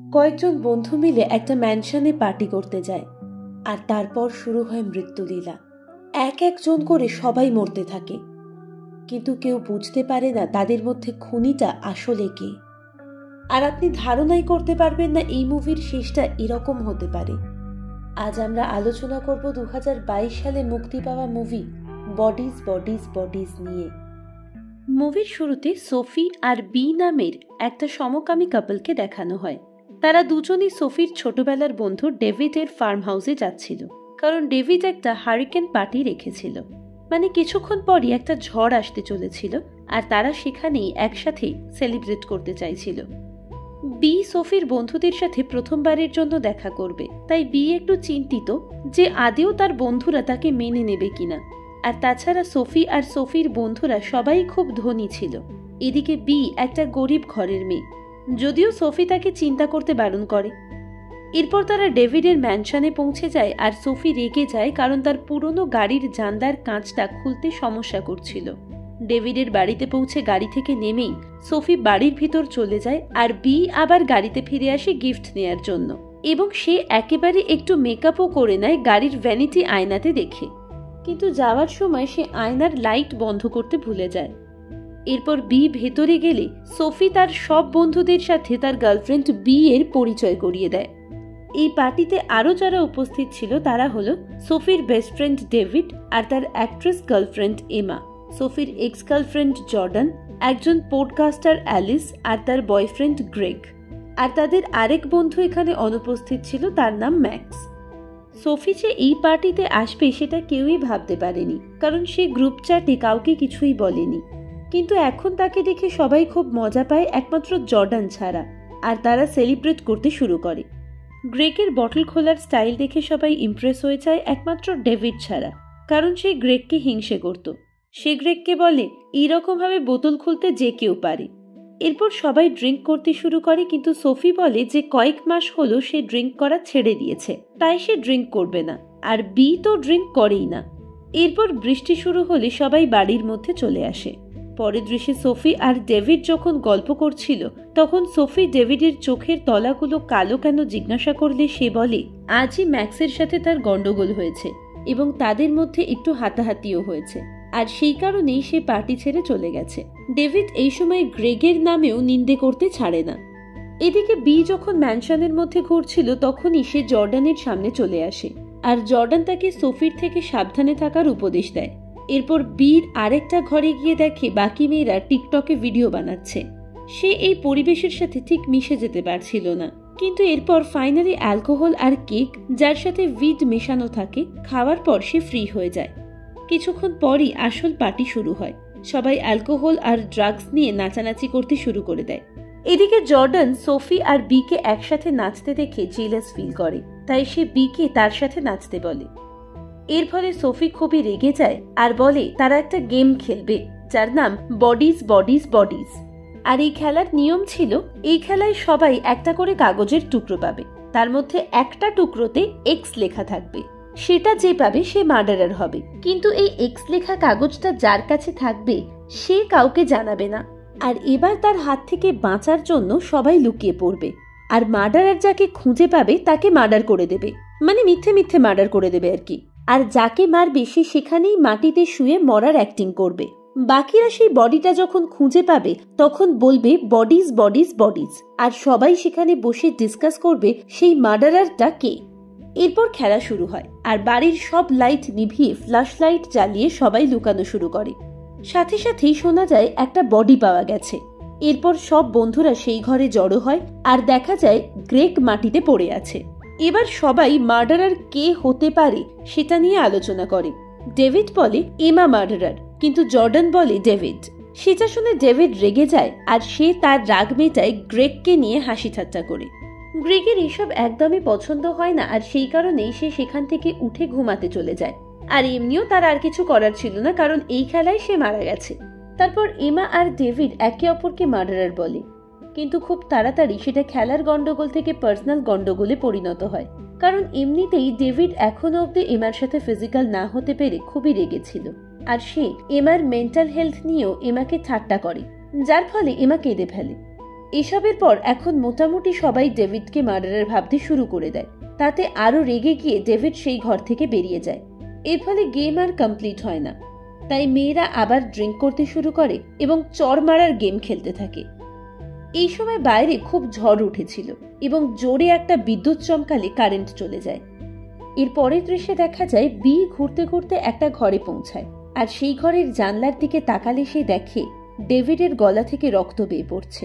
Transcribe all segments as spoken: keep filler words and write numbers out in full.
কয়েকজন বন্ধু মিলে একটা ম্যানশনে পার্টি করতে যায়, আর তারপর শুরু হয় মৃত্যুলীলা। এক একজন করে সবাই মরতে থাকে, কিন্তু কেউ বুঝতে পারে না তাদের মধ্যে খুনিটা আসলে কে। আর আপনি ধারণাই করতে পারবেন না এই মুভির শেষটা এরকম হতে পারে। আজ আমরা আলোচনা করব দু হাজার বাইশ সালে মুক্তি পাওয়া মুভি বডিজ বডিজ বডিজ নিয়ে। মুভির শুরুতে সোফি আর বি নামের একটা সমকামী কাপলকে দেখানো হয়। তারা দুজনই সোফির ছোটবেলার বন্ধু ডেভিডের ফার্ম হাউসে যাচ্ছিল, কারণ ডেভিড একটা হারিকেন পার্টি রেখেছিল। মানে কিছুক্ষণ পরই একটা ঝড় আসতে চলেছিল, আর তারা সেখানেই একসাথে সেলিব্রেট করতে চাইছিল। বি সোফির বন্ধুদের সাথে প্রথমবারের জন্য দেখা করবে, তাই বি একটু চিন্তিত যে আদেও তার বন্ধুরা তাকে মেনে নেবে কিনা। আর তাছাড়া সোফি আর সোফির বন্ধুরা সবাই খুব ধনী ছিল, এদিকে বি একটা গরিব ঘরের মেয়ে, যদিও সোফি তাকে চিন্তা করতে বারণ করে। এরপর তারা ডেভিডের ম্যানশনে পৌঁছে যায়, আর সোফি রেগে যায় কারণ তার পুরনো গাড়ির জানলার কাঁচটা খুলতে সমস্যা করছিল। ডেভিডের বাড়িতে পৌঁছে গাড়ি থেকে নেমেই সোফি বাড়ির ভিতর চলে যায়, আর বি আবার গাড়িতে ফিরে আসে গিফট নেয়ার জন্য, এবং সে একেবারে একটু মেকআপও করে নেয় গাড়ির ভ্যানিটি আয়নাতে দেখে। কিন্তু যাওয়ার সময় সে আয়নার লাইট বন্ধ করতে ভুলে যায়। এরপর বি ভেতরে গেলে সোফি তার সব বন্ধুদের সাথে তার গার্লফ্রেন্ড বি এর পরিচয় করিয়ে দেয়। এই পার্টিতে আরও যারা উপস্থিত ছিল তারা হলো সোফির বেস্ট ফ্রেন্ড ডেভিড আর তার অ্যাক্ট্রেস গার্লফ্রেন্ড এমা, সোফির এক্স গার্লফ্রেন্ড জর্ডান, একজন পডকাস্টার অ্যালিস আর তার বয়ফ্রেন্ড গ্রেগ, আর তাদের আরেক বন্ধু এখানে অনুপস্থিত ছিল, তার নাম ম্যাক্স। সোফি যে এই পার্টিতে আসবে সেটা কেউই ভাবতে পারেনি, কারণ সে গ্রুপ চ্যাটে কাউকে কিছুই বলেনি। কিন্তু এখন তাকে দেখে সবাই খুব মজা পায়, একমাত্র জর্ডান ছাড়া, আর তারা সেলিব্রেট করতে শুরু করে। গ্রেগের বটল খোলার স্টাইল দেখে সবাই ইমপ্রেস হয়ে যায়, একমাত্র ডেভিড ছাড়া, কারণ সে গ্রেগকে হিংসে করত। সে গ্রেগকে বলে এইরকম ভাবে বোতল খুলতে যে কেউ পারে। এরপর সবাই ড্রিঙ্ক করতে শুরু করে, কিন্তু সোফি বলে যে কয়েক মাস হলো সে ড্রিঙ্ক করা ছেড়ে দিয়েছে, তাই সে ড্রিঙ্ক করবে না, আর বি তো ড্রিঙ্ক করেই না। এরপর বৃষ্টি শুরু হলে সবাই বাড়ির মধ্যে চলে আসে। পরের দৃশ্যে সোফি আর ডেভিড যখন গল্প করছিল, তখন সোফি ডেভিডের চোখের তলাগুলো কালো কেন জিজ্ঞাসা করলে সে বলে আজই ম্যাক্সের সাথে তার গন্ডগোল হয়েছে, এবং তাদের মধ্যে একটু হাতাহাতিও হয়েছে, আর সেই কারণেই সে পার্টি ছেড়ে চলে গেছে। ডেভিড এই সময় গ্রেগের নামেও নিন্দে করতে ছাড়ে না। এদিকে বি যখন ম্যানশনের মধ্যে ঘুরছিল, তখনই সে জর্ডানের সামনে চলে আসে, আর জর্ডান তাকে সোফির থেকে সাবধানে থাকার উপদেশ দেয়। এরপর বীর আরেকটা ঘরে গিয়ে দেখে বাকি মেয়েরা টিকটকে ভিডিও বানাচ্ছে। সে এই পরিবেশের সাথে ঠিক মিশে যেতে পারছিল না, কিন্তু এরপর ফাইনালি অ্যালকোহল আর কেক, যার সাথে উইড মেশানো থাকে, খাওয়ার পর সে ফ্রি হয়ে যায়। কিছুক্ষণ পরই আসল পার্টি শুরু হয়। সবাই অ্যালকোহল আর ড্রাগস নিয়ে নাচানাচি করতে শুরু করে দেয়। এদিকে জর্ডান সোফি আর বিকে একসাথে নাচতে দেখে জেলাস ফিল করে, তাই সে বিকে তার সাথে নাচতে বলে। এর ফলে সোফি খুবই রেগে যায় আর বলে তারা একটা গেম খেলবে, যার নাম বডিজ বডিজ বডিজ। আর এই খেলার নিয়ম ছিল, এই খেলায় সবাই একটা করে কাগজের টুকরো পাবে, তার মধ্যে একটা টুকরোতে এক্স লেখা থাকবে, সেটা যে পাবে সে মার্ডারার হবে। কিন্তু এই এক্স লেখা কাগজটা যার কাছে থাকবে সে কাউকে জানাবে না, আর এবার তার হাত থেকে বাঁচার জন্য সবাই লুকিয়ে পড়বে, আর মার্ডারার যাকে খুঁজে পাবে তাকে মার্ডার করে দেবে, মানে মিথ্যে মিথ্যে মার্ডার করে দেবে আর কি। আর যাকে মারবে সে সেখানেই মাটিতে শুয়ে মরার অ্যাক্টিং করবে। বাকিরা সেই বডিটা যখন খুঁজে পাবে তখন বলবে বডিজ বডিজ বডিজ, আর সবাই সেখানে বসে ডিসকাস করবে সেই মার্ডারারটা কে। এরপর খেলা শুরু হয়, আর বাড়ির সব লাইট নিভিয়ে ফ্ল্যাশ লাইট জ্বালিয়ে সবাই লুকানো শুরু করে। সাথে সাথেই শোনা যায় একটা বডি পাওয়া গেছে। এরপর সব বন্ধুরা সেই ঘরে জড়ো হয়, আর দেখা যায় গ্রেগ মাটিতে পড়ে আছে। এবার সবাই মার্ডারার কে হতে পারে সেটা নিয়ে আলোচনা করে। ডেভিড বলে এমা মার্ডারার, কিন্তু জর্ডান বলে ডেভিড। সেটা শুনে ডেভিড রেগে যায়, আর সে তার রাগ মেটায় গ্রেগকে নিয়ে হাসি ঠাট্টা করে। গ্রেগের এসব একদমই পছন্দ হয় না, আর সেই কারণেই সে সেখান থেকে উঠে ঘুমাতে চলে যায়। আর এমনিও তার আর কিছু করার ছিল না, কারণ এই খেলায় সে মারা গেছে। তারপর এমা আর ডেভিড একে অপরকে মার্ডারার বলে, কিন্তু খুব তাড়াতাড়ি সেটা খেলার গন্ডগোল থেকে পার্সোনাল গন্ডগোলে পরিণত হয়, কারণ এমনিতেই ডেভিড এখনো অব্দি এমার সাথে ফিজিক্যাল না হতে পেরে খুবই রেগেছিল, আর সে এমার মেন্টাল হেলথ নিয়েও এমাকে ঠাট্টা করে, যার ফলে এমা কেঁদে ফেলে। এসবের পর এখন মোটামুটি সবাই ডেভিডকে মার্ডারার ভাবতে শুরু করে দেয়। তাতে আরো রেগে গিয়ে ডেভিড সেই ঘর থেকে বেরিয়ে যায়। এর ফলে গেম আর কমপ্লিট হয় না। তাই মেয়েরা আবার ড্রিঙ্ক করতে শুরু করে এবং চর মারার গেম খেলতে থাকে। এই সময় বাইরে খুব ঝড় উঠেছিল এবং জোরে একটা বিদ্যুৎ চমকালে কারেন্ট চলে যায়। এর পরের দৃশ্যে দেখা যায় বি ঘুরতে ঘুরতে একটা ঘরে পৌঁছায়, আর সেই ঘরের জানলার দিকে তাকালে সে দেখে ডেভিডের গলা থেকে রক্ত বেয়ে পড়ছে।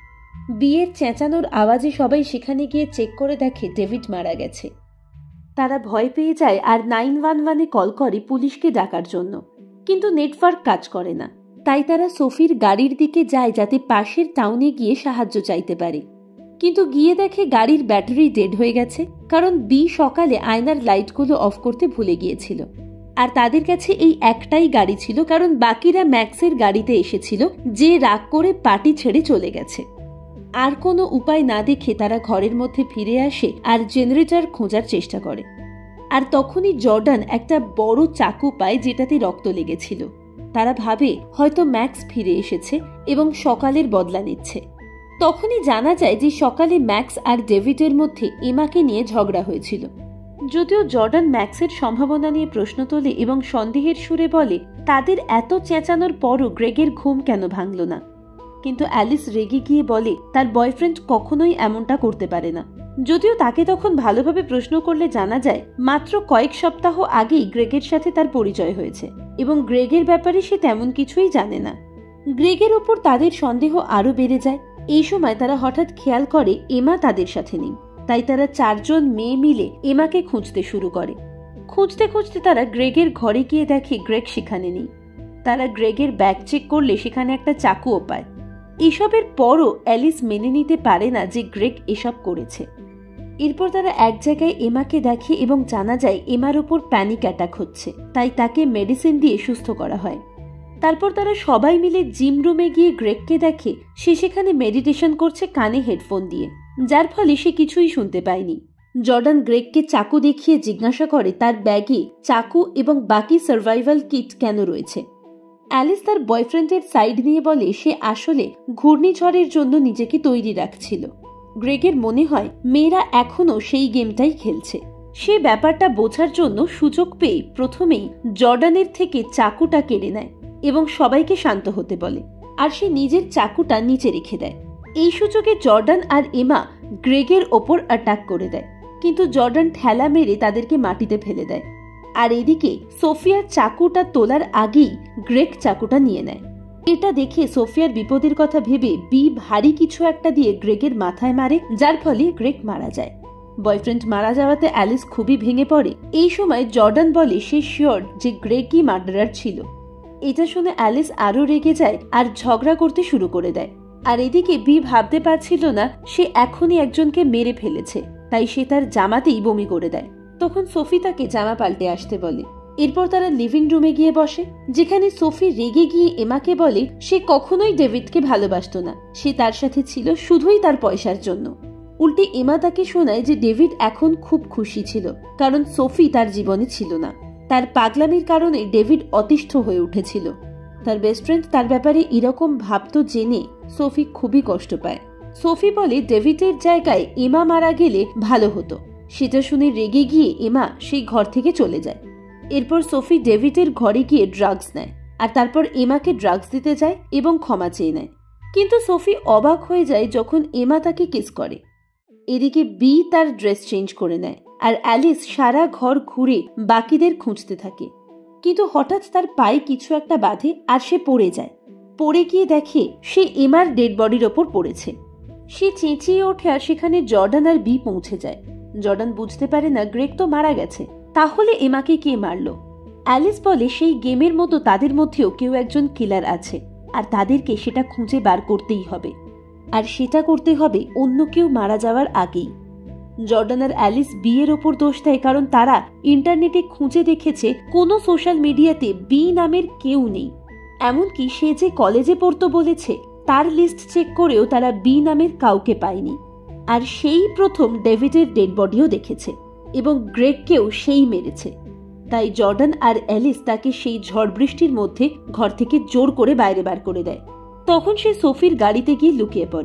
বিয়ের চেঁচানোর আওয়াজে সবাই সেখানে গিয়ে চেক করে দেখে ডেভিড মারা গেছে। তারা ভয় পেয়ে যায় আর নাইন ওয়ান ওয়ানে কল করে পুলিশকে ডাকার জন্য, কিন্তু নেটওয়ার্ক কাজ করে না। তাই তারা সোফির গাড়ির দিকে যায় যাতে পাশের টাউনে গিয়ে সাহায্য চাইতে পারে, কিন্তু গিয়ে দেখে গাড়ির ব্যাটারি ডেড হয়ে গেছে, কারণ বি সকালে আয়নার লাইটগুলো অফ করতে ভুলে গিয়েছিল। আর তাদের কাছে এই একটাই গাড়ি ছিল, কারণ বাকিরা ম্যাক্সের গাড়িতে এসেছিল, যে রাগ করে পার্টি ছেড়ে চলে গেছে। আর কোনো উপায় না দেখে তারা ঘরের মধ্যে ফিরে আসে আর জেনারেটর খোঁজার চেষ্টা করে। আর তখনই জর্ডান একটা বড় চাকু পায় যেটাতে রক্ত লেগেছিল। তারা ভাবে হয়তো ম্যাক্স ফিরে এসেছে এবং সকালের বদলা নিচ্ছে। তখনই জানা যায় যে সকালে ম্যাক্স আর ডেভিডের মধ্যে এমাকে নিয়ে ঝগড়া হয়েছিল। যদিও জর্ডান ম্যাক্সের সম্ভাবনা নিয়ে প্রশ্ন তোলে এবং সন্দেহের সুরে বলে তাদের এত চেঁচানোর পরও গ্রেগের ঘুম কেন ভাঙল না, কিন্তু অ্যালিস রেগে গিয়ে বলে তার বয়ফ্রেন্ড কখনোই এমনটা করতে পারে না। যদিও তাকে তখন ভালোভাবে প্রশ্ন করলে জানা যায় মাত্র কয়েক সপ্তাহ আগেই গ্রেগের সাথে তার পরিচয় হয়েছে এবং গ্রেগের ব্যাপারে সে তেমন কিছুই জানে না। গ্রেগের ওপর তাদের সন্দেহ আরো বেড়ে যায়। এই সময় তারা হঠাৎ খেয়াল করে এমা তাদের সাথে নেই। তাই তারা চারজন মেয়ে মিলে এমাকে খুঁজতে শুরু করে। খুঁজতে খুঁজতে তারা গ্রেগের ঘরে গিয়ে দেখে গ্রেগ সেখানে নেই। তারা গ্রেগের ব্যাগ চেক করলে সেখানে একটা চাকুও পায়। এসবের পরও অ্যালিস মেনে নিতে পারে না যে গ্রেগ এসব করেছে। এরপর তারা এক জায়গায় এমাকে দেখে এবং জানা যায় এমার উপর প্যানিক অ্যাটাক হচ্ছে, তাই তাকে মেডিসিন দিয়ে সুস্থ করা হয়। তারপর তারা সবাই মিলে জিম রুমে গিয়ে গ্রেগকে দেখে সে সেখানে মেডিটেশন করছে কানে হেডফোন দিয়ে, যার ফলে সে কিছুই শুনতে পায়নি। জর্ডান গ্রেগকে চাকু দেখিয়ে জিজ্ঞাসা করে তার ব্যাগে চাকু এবং বাকি সার্ভাইভাল কিট কেন রয়েছে। অ্যালিস তার বয়ফ্রেন্ডের সাইড নিয়ে বলে সে আসলে ঘূর্ণিঝড়ের জন্য নিজেকে তৈরি রাখছিল। গ্রেগের মনে হয় মেয়েরা এখনো সেই গেমটাই খেলছে। সে ব্যাপারটা বোঝার জন্য সুযোগ পেয়ে প্রথমেই জর্ডানের থেকে চাকুটা কেড়ে নেয় এবং সবাইকে শান্ত হতে বলে, আর সে নিজের চাকুটা নিচে রেখে দেয়। এই সুযোগে জর্ডান আর এমা গ্রেগের ওপর অ্যাটাক করে দেয়, কিন্তু জর্ডান ঠেলা মেরে তাদেরকে মাটিতে ফেলে দেয়। আর এদিকে সোফিয়া চাকুটা তোলার আগেই গ্রেগ চাকুটা নিয়ে নেয়। এটা দেখে সোফিয়ার বিপদের কথা ভেবে বি ভারী কিছু একটা দিয়ে গ্রেগের মাথায় মারে, যার ফলে গ্রেগ মারা যায়। বয়ফ্রেন্ড মারা যাওয়াতে অ্যালিস খুবই ভেঙে পড়ে। এই সময় জর্ডান বলে সে শিওর যে গ্রেগই মার্ডারার ছিল। এটা শুনে অ্যালিস আরো রেগে যায় আর ঝগড়া করতে শুরু করে দেয়। আর এদিকে বি ভাবতে পারছিল না সে এখনই একজনকে মেরে ফেলেছে, তাই সে তার জামাতেই বমি করে দেয়। তখন সোফি তাকে জামা পাল্টে আসতে বলে। এরপর তারা লিভিং রুমে গিয়ে বসে, যেখানে সোফি রেগে গিয়ে এমাকে বলে সে কখনোই ডেভিডকে ভালোবাসত না, সে তার সাথে ছিল শুধুই তার পয়সার জন্য। উল্টে এমা তাকে শোনায় যে ডেভিড এখন খুব খুশি ছিল, কারণ সোফি তার জীবনে ছিল না। তার পাগলামির কারণে ডেভিড অতিষ্ঠ হয়ে উঠেছিল। তার বেস্ট ফ্রেন্ড তার ব্যাপারে এরকম ভাবতো জেনে সোফি খুবই কষ্ট পায়। সোফি বলে ডেভিডের জায়গায় এমা মারা গেলে ভালো হতো। সেটা শুনে রেগে গিয়ে এমা সেই ঘর থেকে চলে যায়। এরপর সোফি ডেভিডের ঘরে গিয়ে ড্রাগস নেয় আর তারপর এমাকে ড্রাগস দিতে যায় এবং ক্ষমা চেয়ে নেয়। কিন্তু সোফি অবাক হয়ে যায় যখন এমা তাকে কিস করে। এদিকে বি তার ড্রেস চেঞ্জ করে নেয় আর অ্যালিস সারা ঘর ঘুরে বাকিদের খুঁজতে থাকে, কিন্তু হঠাৎ তার পায়ে কিছু একটা বাঁধে আর সে পড়ে যায়। পড়ে গিয়ে দেখে সে এমার ডেড বডির ওপর পড়েছে। সে চেঁচিয়ে ওঠে আর সেখানে জর্ডান আর বি পৌঁছে যায়। জর্ডান বুঝতে পারে না গ্রেগ তো মারা গেছে, তাহলে এমাকে কে মারলো। অ্যালিস বলে সেই গেমের মতো তাদের মধ্যেও কেউ একজন কিলার আছে আর তাদেরকে সেটা খুঁজে বার করতেই হবে, আর সেটা করতে হবে অন্য কেউ মারা যাওয়ার আগেই। জর্ডান আর অ্যালিস বিয়ের ওপর দোষ দেয়, কারণ তারা ইন্টারনেটে খুঁজে দেখেছে কোনো সোশ্যাল মিডিয়াতে বি নামের কেউ নেই। এমনকি সে যে কলেজে পড়তো বলেছে তার লিস্ট চেক করেও তারা বি নামের কাউকে পায়নি। আর সেই প্রথম ডেভিডের ডেড বডিও দেখেছে এবং গ্রেগকেও সেই মেরেছে। তাই জর্ডান আর অ্যালিস তাকে সেই ঝড় বৃষ্টির মধ্যে ঘর থেকে জোর করে বাইরে বার করে দেয়। তখন সে সোফির গাড়িতে গিয়ে লুকিয়ে পড়ে।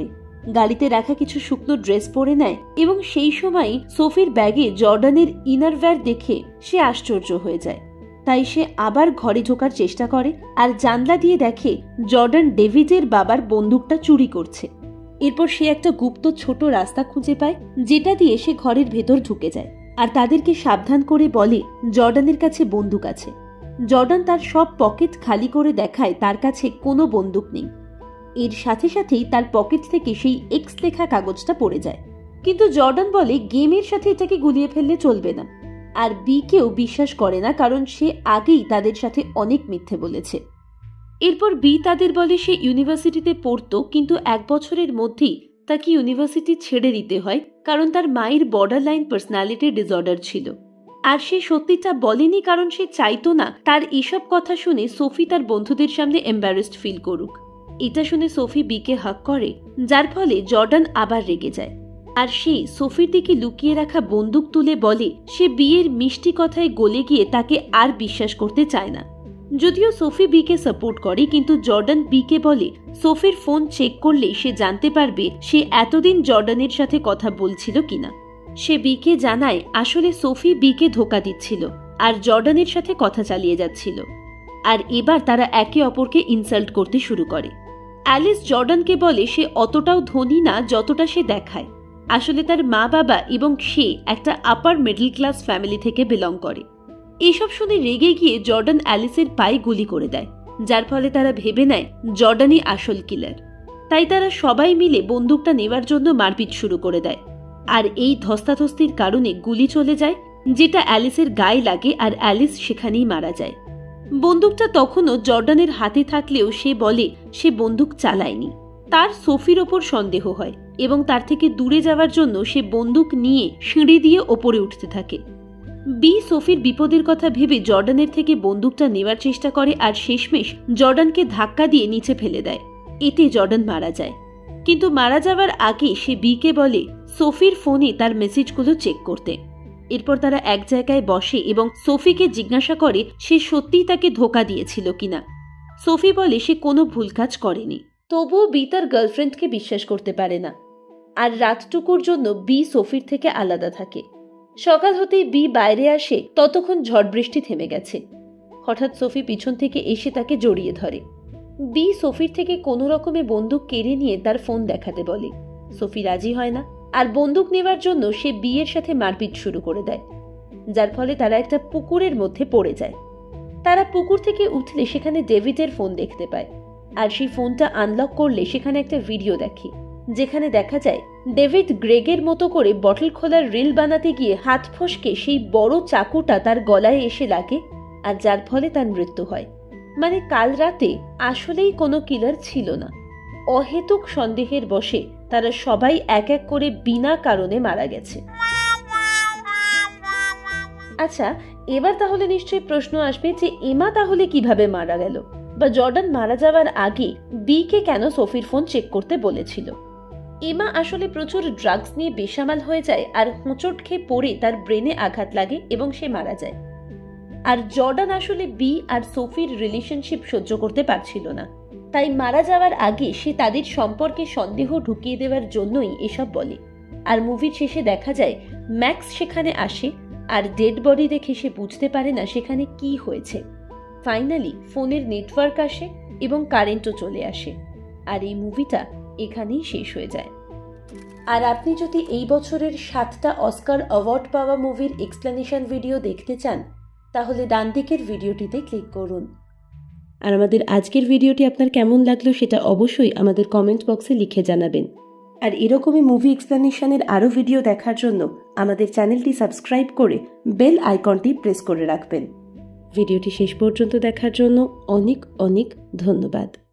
গাড়িতে রাখা কিছু শুকনো ড্রেস পরে নেয় এবং সেই সময় সোফির ব্যাগে জর্ডানের ইনারওয়্যার দেখে সে আশ্চর্য হয়ে যায়। তাই সে আবার ঘরে ঢোকার চেষ্টা করে আর জানলা দিয়ে দেখে জর্ডান ডেভিডের বাবার বন্দুকটা চুরি করছে। এরপর সে একটা গুপ্ত ছোট রাস্তা খুঁজে পায় যেটা দিয়ে সে ঘরের ভেতর ঢুকে যায় আর তাদেরকে সাবধান করে বলে জর্ডানের কাছে বন্দুক আছে। জর্ডান তার সব পকেট খালি করে দেখায় তার কাছে কোনো বন্দুক নেই। এর সাথে সাথেই তার পকেট থেকে সেই এক্স লেখা কাগজটা পড়ে যায়, কিন্তু জর্ডান বলে গেমের সাথে এটাকে গুলিয়ে ফেললে চলবে না। আর বি কেও বিশ্বাস করে না, কারণ সে আগেই তাদের সাথে অনেক মিথ্যে বলেছে। এরপর বি তাদের বলে সে ইউনিভার্সিটিতে পড়তো, কিন্তু এক বছরের মধ্যেই তাকে ইউনিভার্সিটি ছেড়ে দিতে হয় কারণ তার মায়ের বর্ডার লাইন পার্সোনালিটি ডিসঅর্ডার ছিল। আর সে সত্যিটা বলেনি কারণ সে চাইতো না তার এসব কথা শুনে সোফি তার বন্ধুদের সামনে এম্বারেসড ফিল করুক। এটা শুনে সোফি বিকে হাক করে, যার ফলে জর্ডান আবার রেগে যায় আর সে সোফির দিকে লুকিয়ে রাখা বন্দুক তুলে বলে সে বিয়ের মিষ্টি কথায় গলে গিয়ে তাকে আর বিশ্বাস করতে চায় না। যদিও সোফি বিকে সাপোর্ট করে, কিন্তু জর্ডান বিকে বলে সোফির ফোন চেক করলে সে জানতে পারবে সে এতদিন জর্ডানের সাথে কথা বলছিল কিনা। সে বিকে জানায় আসলে সোফি বিকে ধোকা দিচ্ছিল আর জর্ডানের সাথে কথা চালিয়ে যাচ্ছিল। আর এবার তারা একে অপরকে ইনসাল্ট করতে শুরু করে। অ্যালিস জর্ডানকে বলে সে অতটাও ধনী না যতটা সে দেখায়। আসলে তার মা বাবা এবং সে একটা আপার মিডল ক্লাস ফ্যামিলি থেকে বিলং করে। এসব শুনে রেগে গিয়ে জর্ডান অ্যালিসের পায়ে গুলি করে দেয়, যার ফলে তারা ভেবে নেয় জর্ডানই আসল কিলার। তাই তারা সবাই মিলে বন্দুকটা নেওয়ার জন্য মারপিট শুরু করে দেয়। আর এই ধস্তাধস্তির কারণে গুলি চলে যায়, যেটা অ্যালিসের গায়ে লাগে আর অ্যালিস সেখানেই মারা যায়। বন্দুকটা তখনও জর্ডানের হাতে থাকলেও সে বলে সে বন্দুক চালায়নি। তার সোফির ওপর সন্দেহ হয় এবং তার থেকে দূরে যাওয়ার জন্য সে বন্দুক নিয়ে সিঁড়ি দিয়ে ওপরে উঠতে থাকে। বি সোফির বিপদের কথা ভেবে জর্ডানের থেকে বন্দুকটা নেওয়ার চেষ্টা করে আর শেষমেশ জর্ডানকে ধাক্কা দিয়ে নিচে ফেলে দেয়। এতে জর্ডান মারা যায়, কিন্তু মারা যাওয়ার আগে সে বিকে বলে সোফির ফোনে তার মেসেজগুলো চেক করতে। এরপর তারা এক জায়গায় বসে এবং সোফিকে জিজ্ঞাসা করে সে সত্যিই তাকে ধোকা দিয়েছিল কিনা। সোফি বলে সে কোনো ভুল কাজ করেনি, তবুও বি তার গার্লফ্রেন্ডকে বিশ্বাস করতে পারে না। আর রাতটুকুর জন্য বি সোফির থেকে আলাদা থাকে। সকাল হতেই বি বাইরে আসে, ততক্ষণ ঝড় বৃষ্টি থেমে গেছে। হঠাৎ সোফি পিছন থেকে এসে তাকে জড়িয়ে ধরে। বি সোফির থেকে কোনো রকমে বন্দুক কেড়ে নিয়ে তার ফোন দেখাতে বলে। সোফি রাজি হয় না আর বন্দুক নেওয়ার জন্য সে বিয়ের সাথে মারপিট শুরু করে দেয়, যার ফলে তারা একটা পুকুরের মধ্যে পড়ে যায়। তারা পুকুর থেকে উঠলে সেখানে ডেভিডের ফোন দেখতে পায় আর সেই ফোনটা আনলক করলে সেখানে একটা ভিডিও দেখে, যেখানে দেখা যায় ডেভিড গ্রেগের মতো করে বটল খোলার রিল বানাতে গিয়ে হাত ফসকে সেই বড় চাকুটা তার গলায় এসে লাগে আর যার ফলে তার মৃত্যু হয়। মানে কাল রাতে আসলেই কোনো কিলার ছিল না। অহেতুক সন্দেহের বশে তারা সবাই এক এক করে বিনা কারণে মারা গেছে। আচ্ছা, এবার তাহলে নিশ্চয়ই প্রশ্ন আসবে যে এমা তাহলে কিভাবে মারা গেল, বা জর্ডান মারা যাওয়ার আগে বি কে কেন সোফির ফোন চেক করতে বলেছিল। এমা আসলে প্রচুর ড্রাগস নিয়ে বেসামাল হয়ে যায় আর হোঁচট খেয়ে পড়ে তার ব্রেনে আঘাত লাগে এবং সে মারা যায়। আর জর্ডান আসলে বি আর সোফির রিলেশনশিপ সহ্য করতে পারছিল না, তাই মারা যাওয়ার আগে সে তাদের সম্পর্কে সন্দেহ ঢুকিয়ে দেওয়ার জন্যই এসব বলে। আর মুভির শেষে দেখা যায় ম্যাক্স সেখানে আসে আর ডেড বডি দেখে সে বুঝতে পারে না সেখানে কি হয়েছে। ফাইনালি ফোনের নেটওয়ার্ক আসে এবং কারেন্টও চলে আসে, আর এই মুভিটা এখানেই শেষ হয়ে যায়। আর আপনি যদি এই বছরের সাতটা অস্কার অ্যাওয়ার্ড পাওয়া মুভির এক্সপ্লেনেশন ভিডিও দেখতে চান, তাহলে ডান দিকের ভিডিওটিতে ক্লিক করুন। আর আমাদের আজকের ভিডিওটি আপনার কেমন লাগলো সেটা অবশ্যই আমাদের কমেন্ট বক্সে লিখে জানাবেন। আর এরকমই মুভি এক্সপ্লেনেশনের আরও ভিডিও দেখার জন্য আমাদের চ্যানেলটি সাবস্ক্রাইব করে বেল আইকনটি প্রেস করে রাখবেন। ভিডিওটি শেষ পর্যন্ত দেখার জন্য অনেক অনেক ধন্যবাদ।